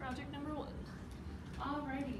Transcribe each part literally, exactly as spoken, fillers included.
project number one. Alrighty.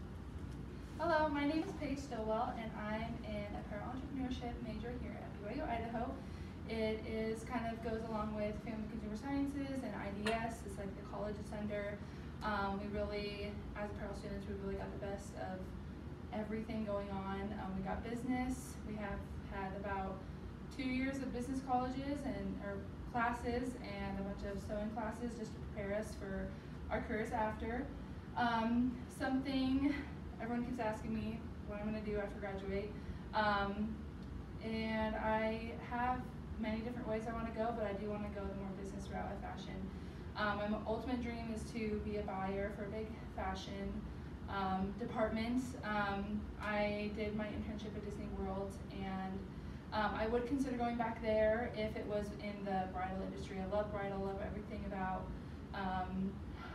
Hello, my name is Paige Stillwell, and I'm an apparel entrepreneurship major here at B Y U I, Idaho. It is kind of goes along with family consumer sciences and I D S. It's like the college it's under. Um, we really, as apparel students, we really got the best of everything going on. Um, we got business. We have had about two years of business colleges and or classes and a bunch of sewing classes just to prepare us for our careers after. Um, something everyone keeps asking me what I'm going to do after graduate, um, and I have many different ways I want to go, but I do want to go the more business route of fashion. Um, my ultimate dream is to be a buyer for a big fashion um, department. Um, I did my internship at Disney World, and um, I would consider going back there if it was in the bridal industry. I love bridal, love everything about um,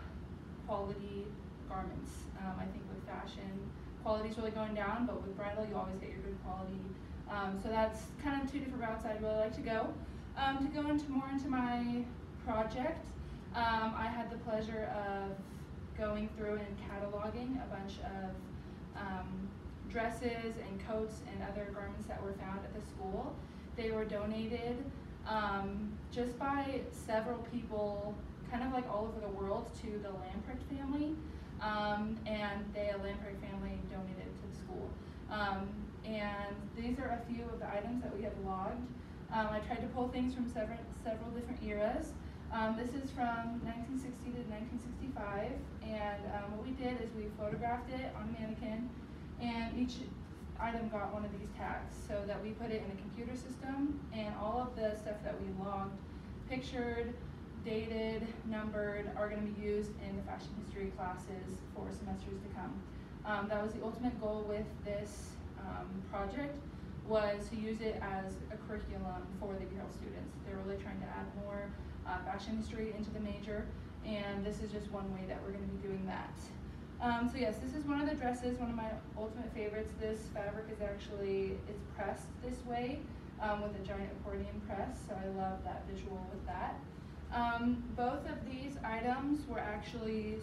quality garments. Um, I think with fashion, quality is really going down, but with bridal, you always get your good quality. Um, so that's kind of two different routes I'd really like to go. Um, to go into more into my project, um, I had the pleasure of going through and cataloging a bunch of um, dresses and coats and other garments that were found at the school. They were donated um, just by several people, kind of like all over the world, to the Lamprecht family, um, and the Lamprecht family donated to the school. Um, and these are a few of the items that we have logged. Um, I tried to pull things from several, several different eras. Um, this is from nineteen sixty to nineteen sixty-five, and um, what we did is we photographed it on a mannequin, and each item got one of these tags so that we put it in a computer system, and all of the stuff that we logged, pictured, dated, numbered, are going to be used in the fashion history classes for semesters to come. Um, that was the ultimate goal with this um, project, was to use it as a curriculum for the apparel students. They're really trying to add more uh, fashion history into the major, and this is just one way that we're going to be doing that. Um, so yes, this is one of the dresses, one of my ultimate favorites. This fabric is actually, it's pressed this way um, with a giant accordion press, so I love that visual with that. Um, both of these items were actually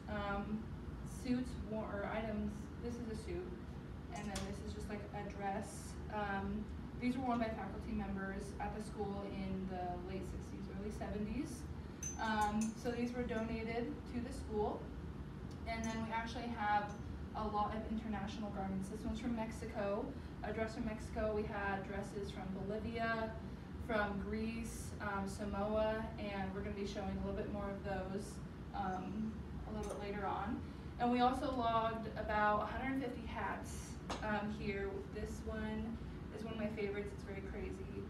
um, suits worn, or items. This is a suit, and then this is just like a dress. Um, these were worn by faculty members at the school in the late sixties, early seventies. Um, so these were donated to the school. And then we actually have a lot of international garments. This one's from Mexico, a dress from Mexico. We had dresses from Bolivia, from Greece, um, Samoa, and we're going to be showing a little bit more of those um, a little bit later on. And we also logged about one hundred fifty hats um, here. This one is one of my favorites. It's very crazy.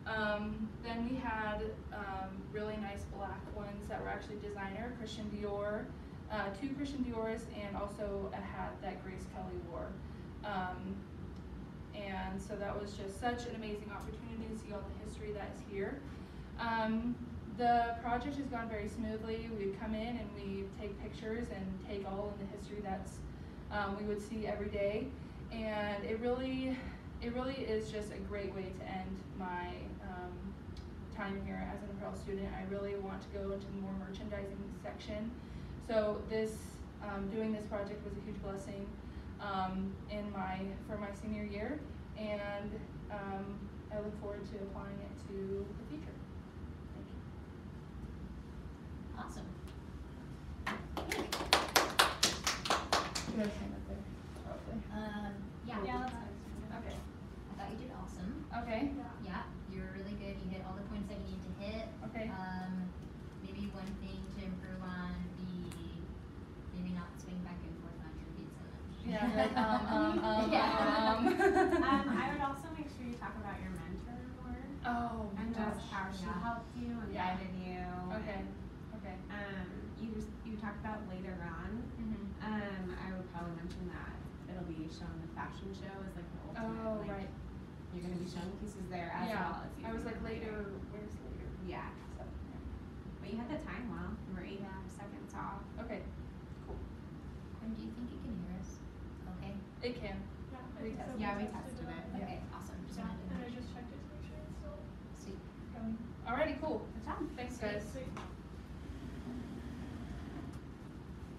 Um, then we had um, really nice black ones that were actually designer, Christian Dior, uh, two Christian Dior's, and also a hat that Grace Kelly wore. Um, and so that was just such an amazing opportunity to see all the history that is here. Um, the project has gone very smoothly. We would come in and we take pictures and take all of the history that's um, we would see every day, and it really, it really is just a great way to end my um, time here as an apparel student. I really want to go into the more merchandising section. So this, um, doing this project was a huge blessing um, in my, for my senior year, and um, I look forward to applying it to the future. Thank you. Awesome. You guys stand up there, probably. Um, yeah. Yeah, that's nice. Okay. I thought you did awesome. Okay. Yeah, you were really good. You hit all the points that you need to hit. Okay. Um, maybe one thing to improve on be maybe not swing back and forth on your feet so much. Yeah, like, um, um, um, yeah. um. um, I would also make sure you talk about your mentor more. Oh, and gosh. just how she Yeah. helped you and Yeah. guided you. Okay. And, Okay. um, you just, you talked about later on. Mm-hmm. Um, I would probably mention that it'll be shown the fashion show as like the ultimate. Oh, like, right. You're gonna be showing pieces there as Yeah. well as you. I was do like later. later. Where's later? Yeah. So, But you had the time well. You were eight and a half seconds off. yeah. Okay. Cool. And do you think it can hear us? Okay. It can. Yeah, I We think tested so. Yeah, we tested tested it. Yeah. Okay, awesome. Just Yeah, wanted to and I know. just checked it to make sure it's still Sweet. going. Alrighty. Cool. Good job. Thanks, guys. Sweet.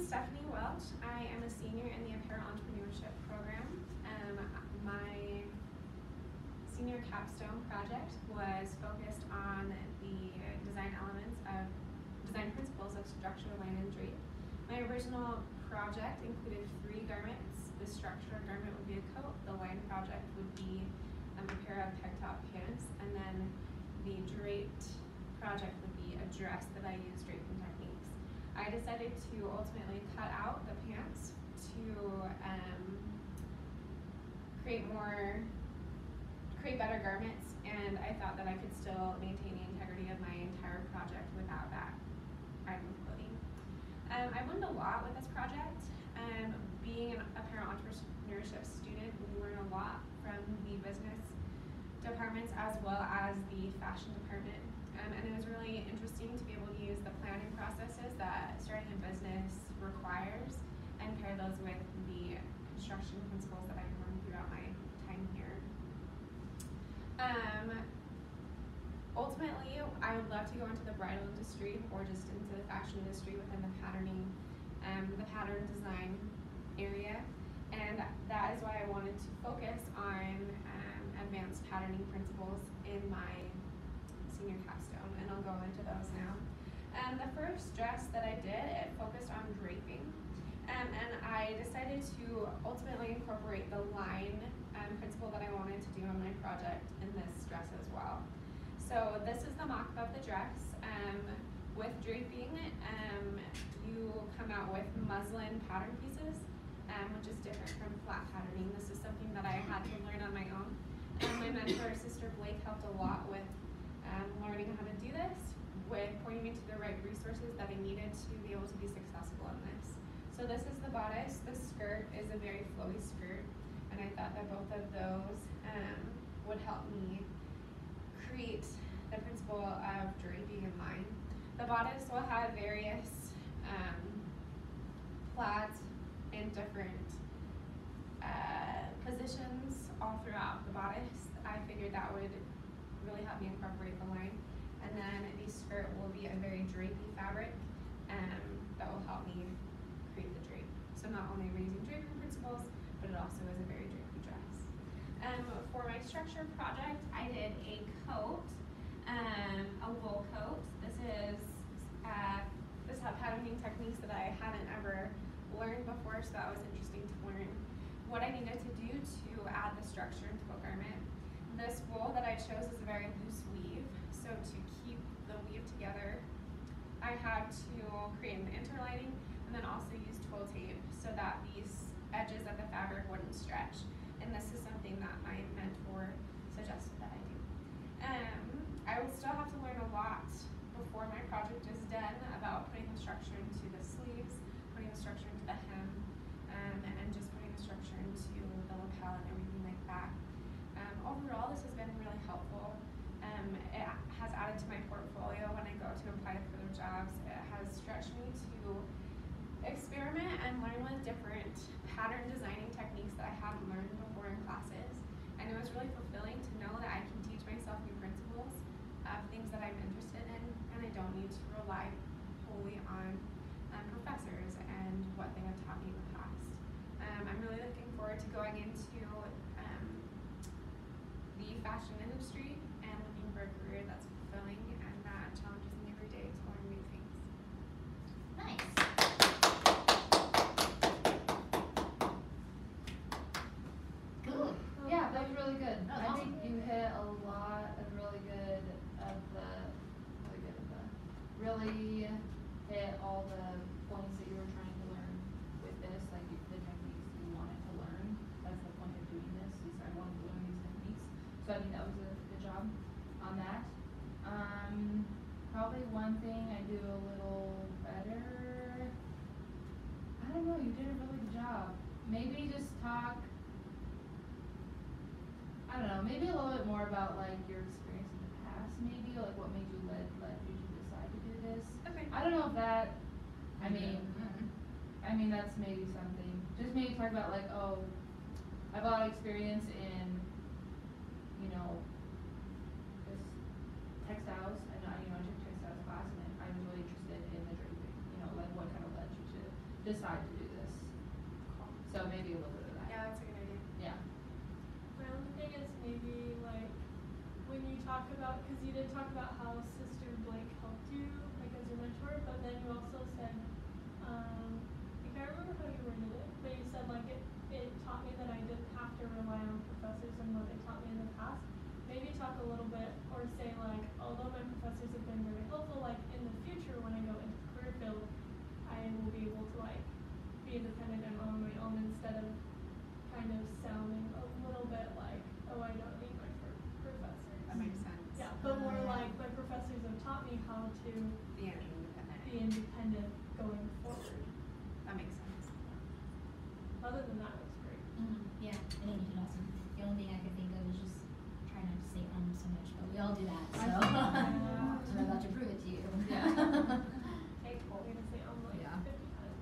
Stephanie Welch. I am a senior in the Apparel Entrepreneurship Program. Um, my senior capstone project was focused on the design elements of design principles of structure, line, and drape. My original project included three garments. The structure garment would be a coat, the line project would be um, a pair of peg top pants, and then the draped project would be a dress that I used draping techniques. I decided to ultimately cut out the pants to um, create more, create better garments, and I thought that I could still maintain the integrity of my entire project without that item of clothing. Um, I learned a lot with this project. Um, being an apparel entrepreneurship student, we learn a lot from the business departments as well as the fashion department. Um, and it was really interesting to be able to use the planning processes that starting a business requires and pair those with the construction principles that I've learned throughout my time here. Um, ultimately, I would love to go into the bridal industry or just into the fashion industry within the patterning, um, the pattern design area. And that is why I wanted to focus on um, advanced patterning principles in my senior capstone, and I'll go into those now. Um, the first dress that I did, it focused on draping, um, and I decided to ultimately incorporate the line um, principle that I wanted to do on my project in this dress as well. So this is the mock-up of the dress. Um, with draping, um, you come out with muslin pattern pieces, um, which is different from flat patterning. This is something that I had to learn on my own. And my mentor, Sister Blake, helped a lot with um, learning how to do this, with pointing me to the right resources that I needed to be able to be successful in this. So this is the bodice. The skirt is a very flowy skirt, and I thought that both of those um, would help me create the principle of draping in line. The bodice will have various um, plaids in different uh, positions all throughout the bodice. I figured that would really help me incorporate the line. And then the skirt will be a very drapey fabric um, that will help me create the drape. So not only are we using draping principles, but it also is a very drapey dress. Um, for my structure project, I did a coat, um, a wool coat. This is uh, this had patterning techniques that I hadn't ever learned before, so that was interesting to learn what I needed to do to add the structure into a garment. This wool that I chose is a very loose weave, so to keep the weave together, I had to create an interlining and then also use twill tape so that these edges of the fabric wouldn't stretch. And this is something that my mentor suggested that I do. Um, I will still have to learn a lot before my project is done about putting the structure into the sleeves, putting the structure into the hem, um, and just putting the structure into the lapel and everything like that. Um, overall, this has been really helpful. Um, it has added to my portfolio when I go to apply to further jobs. It has stretched me to experiment and learn with different pattern designing techniques that I hadn't learned before in classes. And it was really fulfilling to know that I can teach myself new principles of things that I'm interested in, and I don't need to rely wholly on um, professors and what they have taught me in the past. Um, I'm really looking forward to going into um, the fashion industry and looking for a career that's fulfilling and that challenges me every day to learn new things. Nice. Cool. Yeah, that was really good. That was I awesome. think you hit a lot of really good of the, really good of the, really hit all the points that you were trying to learn with this, like you- the techniques you wanted to learn. That's the point of doing this, is I wanted to learn these techniques. So I think that was a good job on that. Um, probably one thing I do a little better, I don't know, you did a really good job. Maybe just talk, I don't know, maybe a little bit more about like your experience in the past, maybe like what made you led led you to decide to do this. Okay. I don't know if that, I mean, Mhm. I mean that's maybe something. Just maybe talk about like, oh, I have a lot of experience in, you know, this textiles. I know, you know, I took textiles class and I was really interested in the draping. You know, like what kind of led you to decide to do this. So maybe a little bit of that. Yeah, that's a good idea. Yeah. My only thing is maybe like when you talk about, because you did talk about how Sister Blake helped you like as your mentor, but then you also said, um, I can't remember how you worded it, but you said like it, it taught me that I didn't have to rely on professors and what they taught me in the past. Maybe talk a little bit or say like, although my professors have been very helpful, like in the future when I go into the career field, I will be able to like be independent and on my own instead of kind of sounding a little bit like, oh, I don't need my pro- professors. That makes sense. Yeah, but more like my professors have taught me how to Be independent. be independent going forward. That makes sense. Other than that, it was great. Mm-hmm. Yeah, I think you did awesome. The only thing I could think of is just try not to say um so much, but we all do that, so. So I'm about to prove it to you. Yeah. Okay, cool. We're gonna say um like Yeah. fifty times.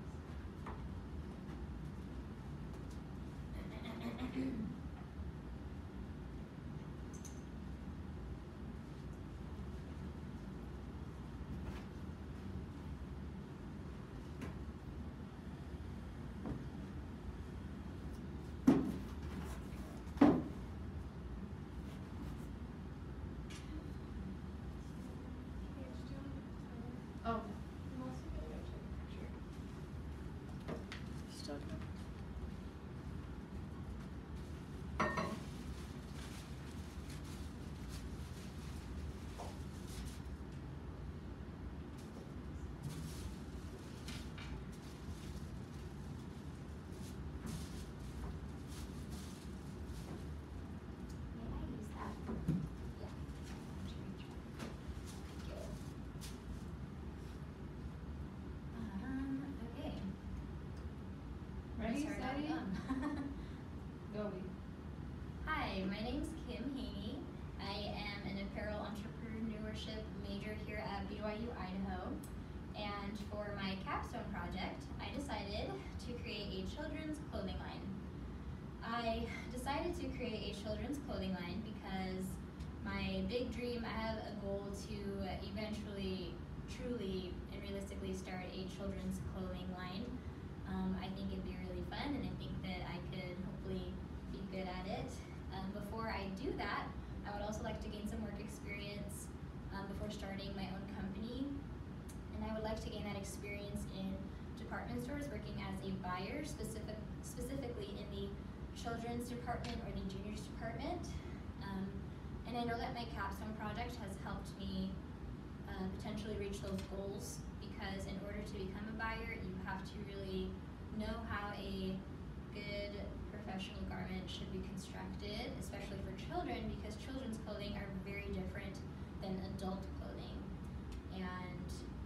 Paige, do you want to get the timer? Oh. I'm also gonna go check the picture. Still good. May I use that? Yeah. Thank you. Um, okay. Ready, Start out steady? done. Go, we. Hi, my name's Kim Haney. I am an apparel entrepreneurship major here at B Y U Idaho. And for my capstone project, I decided to create a children's clothing line. I decided to create a children's clothing line because my big dream, I have a goal to eventually, truly, and realistically start a children's clothing line. Um, I think it'd be really fun, and I think that I could hopefully be good at it. Um, before I do that, I would also like to gain some work experience um, before starting my own company. And I would like to gain that experience in department stores working as a buyer, specific, specifically in the children's department or the juniors department. Um, and I know that my capstone project has helped me uh, potentially reach those goals, because in order to become a buyer, you have to really know how a good professional garment should be constructed, especially for children, because children's clothing are very different than adult clothing. And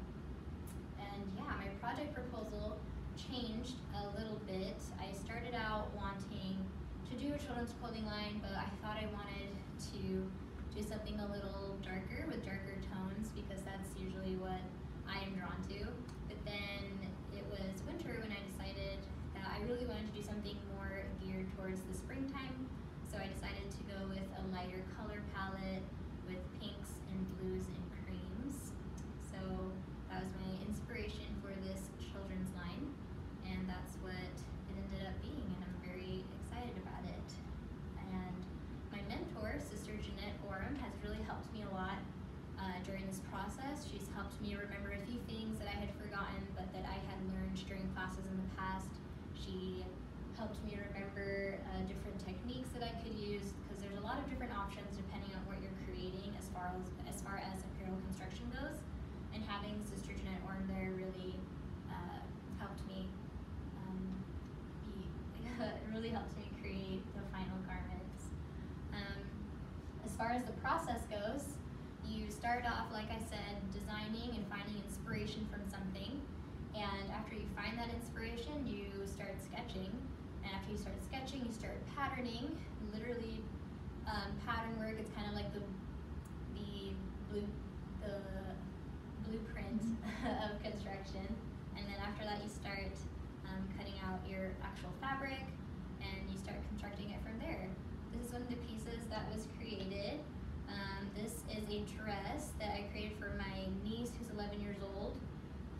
and yeah, my project proposal changed a little bit. I started out wanting to do a children's clothing line, but I thought I wanted to do something a little darker with darker tones, because that's usually what I am drawn to. But then it was winter when I decided that I really wanted to do something more geared towards the springtime. So I decided to go with a lighter color palette with pinks and blues and creams. So that was my inspiration for this children's line, and that's what it ended up being, and I'm very excited about it. And my mentor, Sister Jeanette Orem, has really helped me a lot uh, during this process. She's helped me remember a few things that I had forgotten but that I had learned during classes in the past. She helped me remember uh, different techniques that I could use, because there's a lot of different options depending on what you're creating as far as as far as apparel construction goes. And having Sister Jeanette Orem there really uh, helped me um, be really helped me create the final garments. Um, as far as the process goes, you start off, like I said, designing and finding inspiration from something. And after you find that inspiration, you start sketching. And after you start sketching, you start patterning. Literally, um, pattern work, it's kind of like the the blue the blueprint of construction. And then after that, you start um, cutting out your actual fabric, and you start constructing it from there. This is one of the pieces that was created. Um, this is a dress that I created for my niece, who's eleven years old.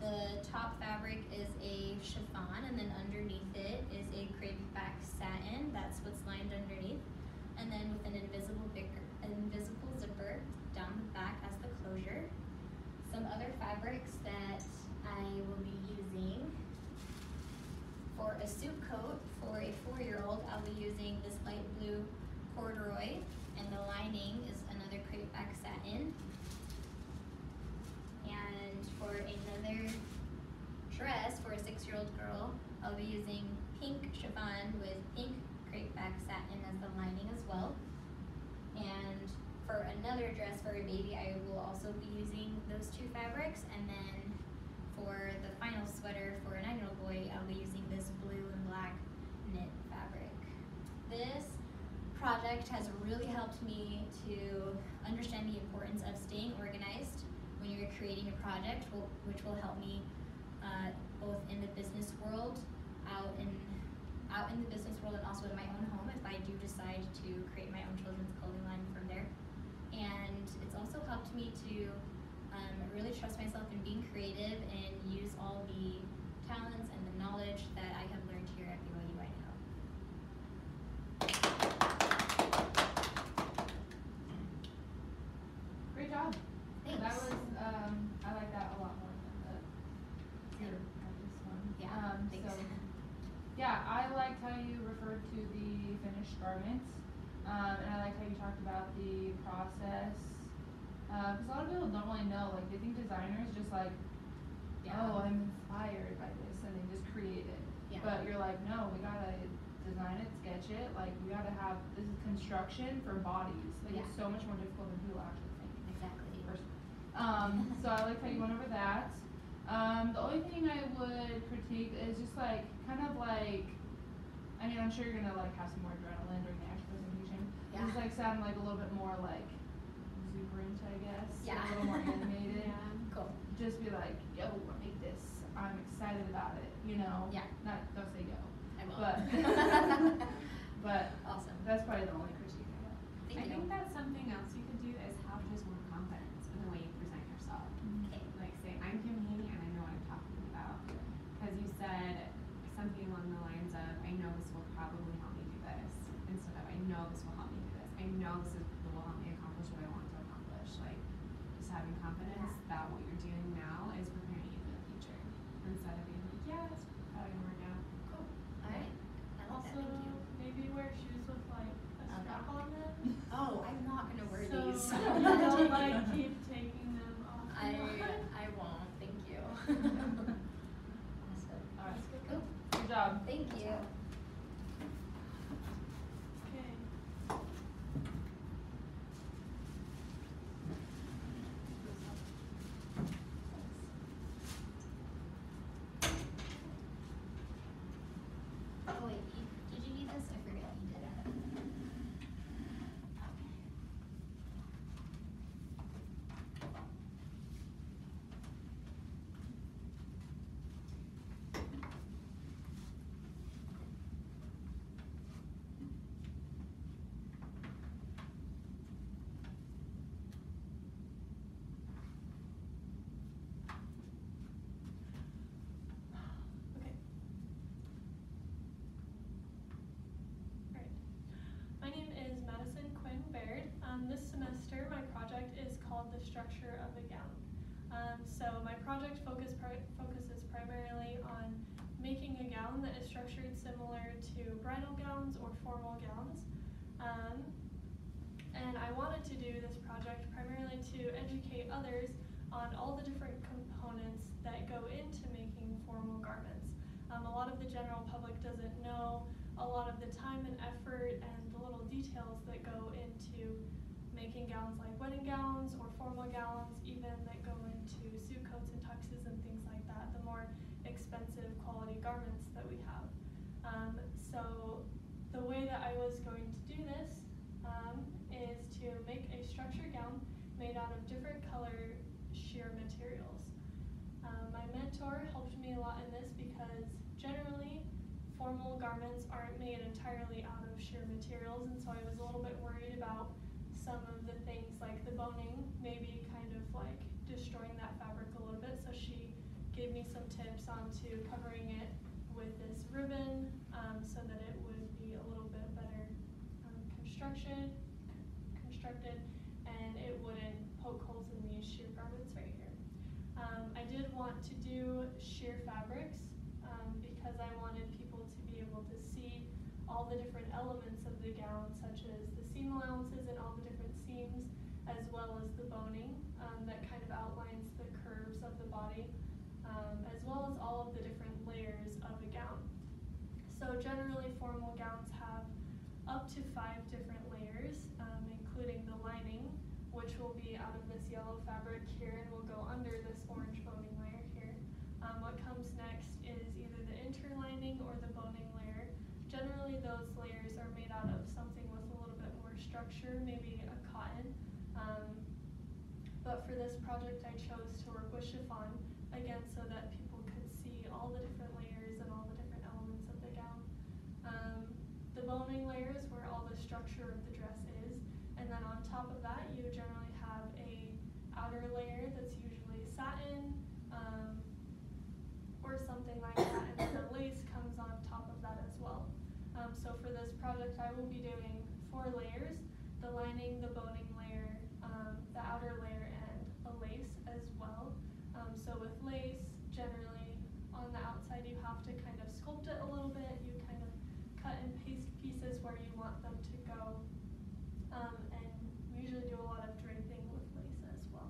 The top fabric is a chiffon, and then underneath it is a crepe back satin. That's what's lined underneath. And then with an invisible, bigger, invisible zipper down the back as the closure. Some other fabrics that I will be using. For a suit coat for a four-year-old, I'll be using this light blue corduroy, and the lining is another crepe back satin. And for another dress for a six-year-old girl, I'll be using pink chiffon with pink crepe back satin as the lining as well. And for another dress for a baby, I will also be using those two fabrics. And then for the final sweater for a nine-year-old boy, I'll be using this blue and black knit fabric. This project has really helped me to understand the importance of staying organized when you're creating a project, which will help me uh, both in the business world, out in out in the business world, and also in my own home if I do decide to create my own children's clothing line from there. And it's also helped me to um, really trust myself in being creative and use all the talents and the knowledge that I have learned here at B Y U Idaho. Great job. Thanks. That was, um, I like that a lot more than the your previous one. Yeah, Um, thanks. so, yeah, I liked how you referred to the finished garments, um, and I liked how you talked about the process. Because a lot of people don't really know, like they think designers just like, Yeah. oh, I'm inspired by this, and they just create it. Yeah. But you're like, no, we gotta design it, sketch it. Like we gotta have this is construction for bodies. Like Yeah. it's so much more difficult than people actually think. Exactly. Personally. Um, so I like how you went over that. Um, the only thing I would critique is just like kind of like, I mean, I'm sure you're gonna like have some more adrenaline during the actual presentation. Yeah. Just like sound like a little bit more like exuberant, I guess. Yeah. A little more animated. Yeah. Cool. Just be like, yo, make this. I'm excited about it. You know. Yeah. Not don't say yo. I will. But but Awesome. that's probably the only critique I have. Thank I you. think that's something else you could do is have just more confidence in the way you present yourself. Okay. Like say, I'm Kim Haney and I know what I'm talking about. Because you said something along the lines of, I know this will probably help me do this, instead of, I know this will help me do this. I know this is, will help me accomplish what I want to accomplish. Like, just having confidence Yeah. that what you're doing now is preparing you for the future. Instead of being like, yeah, it's probably gonna work out. Cool. All right. I love Also, that. Thank you. maybe wear shoes with like a Um, strap on them. Oh, I'm not gonna wear so these. you don't like keep taking them off. I I won't. Thank you. Awesome. All right. Cool. Good job. Thank you. Okay. Oh wait, you, did you need this? I forget you did it. Okay. Okay. Alright. My name is Madison Quinn Baird. Um, this semester, my project is called The Structure of a Gown. Um, so my project focus pri focuses primarily on making a gown that is structured similar to bridal gowns or formal gowns. Um, and I wanted to do this project primarily to educate others on all the different components that go into making formal garments. Um, a lot of the general public doesn't know a lot of the time and effort and the little details that go into making gowns like wedding gowns or formal gowns, even that go into suit coats and tuxes and things like that, the more expensive quality garments that we have. Um, so the way that I was going to do this um, is to make a structured gown made out of different color sheer materials. Um, my mentor helped me a lot in this because generally formal garments aren't made entirely out of sheer materials, and so I was a little bit worried about some of the things like the boning maybe kind of like destroying that fabric a little bit, so she gave me some tips onto covering it with this ribbon um, so that it would be a little bit better um, construction, constructed, and it wouldn't poke holes in these sheer garments right here. Um, I did want to do sheer fabrics um, because I wanted people to be able to see all the different elements of the gown, such as the seam allowances and all the different seams, as well as the boning um, that kind of outlines the curves of the body, um, as well as all of the different layers of a gown. So generally formal gowns have up to five different layers, um, including the lining, which will be out of this yellow fabric here and will go under this orange boning layer here. Um, what comes next is either the interlining or the boning layer. Generally those layers are made out of something with a little bit more structure, maybe a cotton. Um, but for this project I chose to work with chiffon, again so that people could see all the different layers and all the different elements of the gown. Um, the boning layer is where all the structure of the dress is, and then on top of that you generally have a outer layer that's usually satin um, or something like that, and then the lace comes on top of that as well. Um, so for this project I will be doing four layers: the lining, the boning layer, um, the outer layer, and a lace as well. Um, so with lace, generally on the outside you have to kind of sculpt it a little bit. You kind of cut and paste pieces where you want them to go, um, and we usually do a lot of draping with lace as well.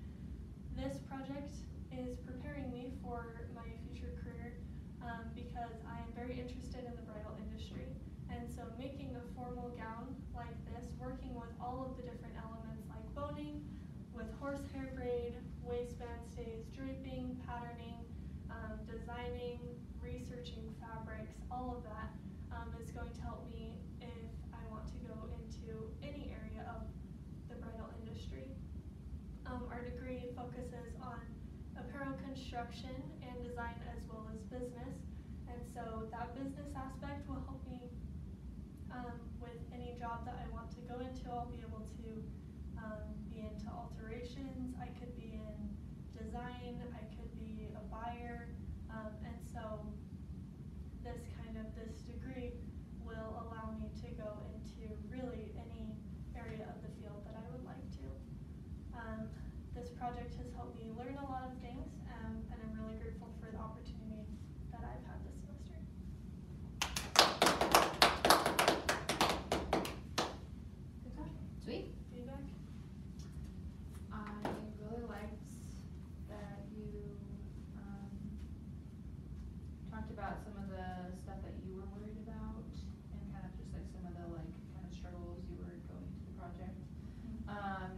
This project is preparing me for my future career um, because I am very interested in the bridal industry, and so making a formal gown like this, working with all of the different elements like boning, with horsehair braid, waistband stays, draping, patterning, um, designing, researching fabrics, all of that um, is going to help me if I want to go into any area of the bridal industry. Um, our degree focuses on apparel construction and design as well as business, and so that business aspect will help me um, with any job that I want to go into. I'll be able to um, be into alterations, I could be in design, I could be a buyer, um, and so this kind of, this degree will allow me to go into really any area of the field that I would like to. Um, this project has helped me learn a lot of things, um, and I'm really grateful for the opportunity that I've had this semester. Good job. Sweet. Feedback? I really liked that you um, talked about some of the stuff that you were worried about and kind of just like some of the like kind of struggles you were going into the project. Mm-hmm. Um,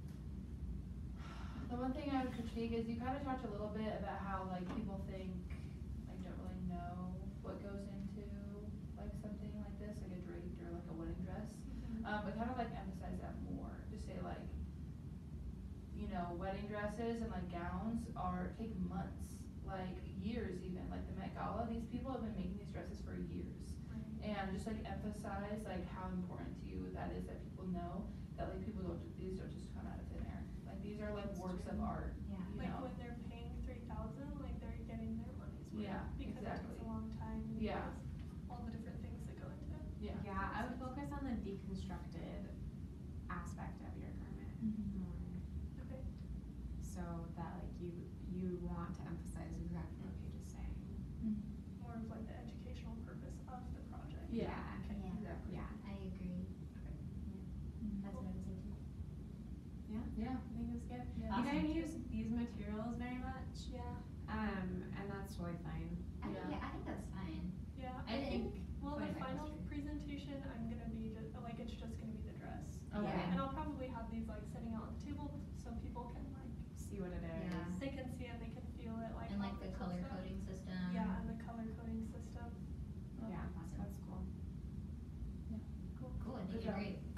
the one thing I would critique is you kind of talked a little bit about how like people think like don't really know what goes into like something like this, like a draped or like a wedding dress. Mm-hmm. Um, but kind of like emphasize that more. Just say like, you know, wedding dresses and like gowns are take months, like years even. Like the Met Gala, these people have been making these dresses for years. Right. And just like emphasize like how important to you that is, that people know that like people don't, these don't just come out of thin air. Like these are like That's works true. of art. Yeah. You Like know? when they're paying three thousand, like they're getting their money's worth. Yeah, because exactly. it takes a long time. And Yeah. because all the different things that go into it. Yeah. Yeah, I would focus on the deconstructed aspect of your garment Mhm. more, Okay. so that like you you want to emphasize exactly what Paige is saying. More of like the educational purpose of the project. Yeah. Yeah. Exactly. Yeah, I agree. Yeah. That's what I would say too. Yeah, Yeah. I think it was good. Yeah. You Awesome. guys use these materials very much, Yeah. um, and that's totally fine. I think, Yeah. yeah, I think that's fine. Yeah. I I think, think well, the quite final necessary. presentation, I'm gonna be just, like, it's just gonna be the dress. Okay. Yeah. And I'll probably have these like sitting out on the table so people can like, See what it is. Yeah. they can see it, they can feel it, like. And all like the this color stuff. coding system. Yeah, and the color coding system. Oh, Yeah, awesome. that's cool. Cool. Cool, I think Good you're job. great.